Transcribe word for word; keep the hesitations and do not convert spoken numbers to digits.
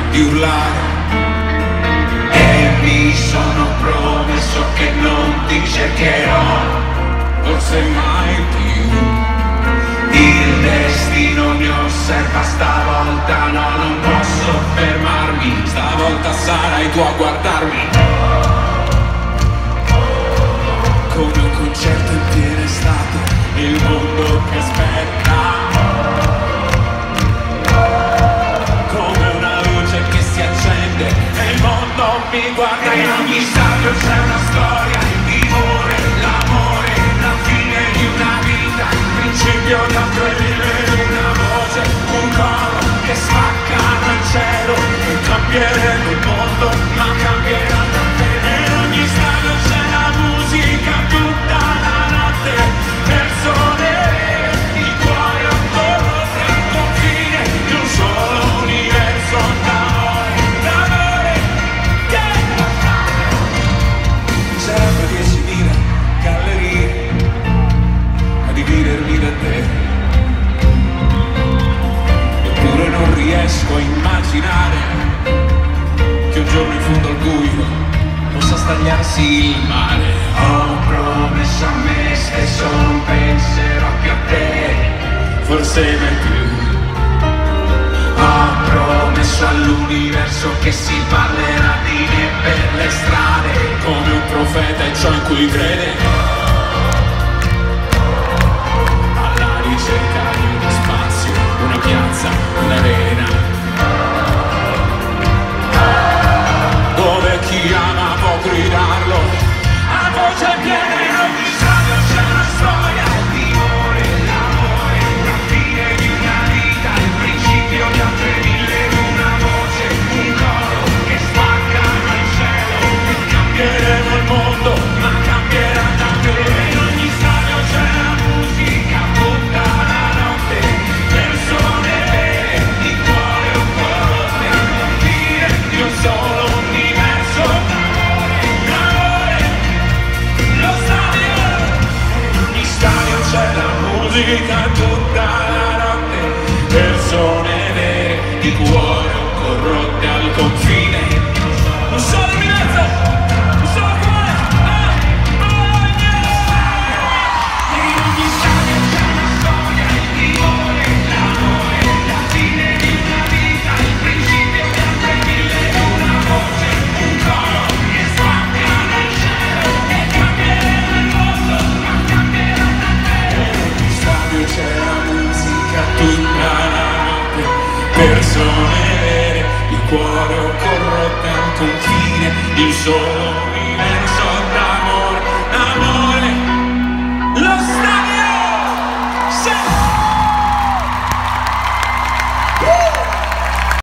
di urlare. E mi sono promesso che non ti cercherò, forse mai più. Il destino mi osserva stavolta, no, non posso fermarmi. Stavolta sarai tu a guardarmi come un concerto in piena estate, il mondo che aspetta, come una luce che si accende e il mondo mi guarda. In ogni stadio c'è una storia, il timore, l'amore, la fine di una vita, il principio di altre mille, una voce, un coro che spaccano il cielo e cambieremo il mondo, ma cambierà davvero. In ogni stadio c'è la musica tutta la notte, persone, il cuore corrotte al confine di un solo universo d'amore, d'amore che serve diecimila gallerie a dividermi da te, eppure non riesco a immaginare che un giorno in fondo al buio possa stagliarsi il mare. Ho promesso a me stesso non penserò più a te, forse mai più. Ho promesso all'universo che si parlerà di me per le strade, come un profeta e ciò in cui crede, alla ricerca di uno spazio, una piazza, un'arena, dove chi ama può gridarlo a voce piena. In ogni stadio c'è una storia, il timore, l'amore, la fine di una vita, il principio di altre mille, una voce, un coro che spaccano il cielo e cambieremo il mondo, ma cambierà davvero. In ogni stadio c'è la musica tutta la notte, persone vere, di cuore o corrotte al confine di un solo universo d'amore, d'amore. Lo stadio, in ogni stadio c'è la musica tutta la notte, persone vere, di cuore o corrotte al confine, un solo universo, un solo cuore, ah, oh, yeah. In ogni stadio c'è una storia, il timore, l'amore, la fine di una vita, il principio di altre mille, una voce, un coro che spaccano il cielo e cambieremo il mondo, ma cambierà davvero. In ogni stadio c'è la musica tutta la notte, persone vere, il cuore corrotte al confine, il solo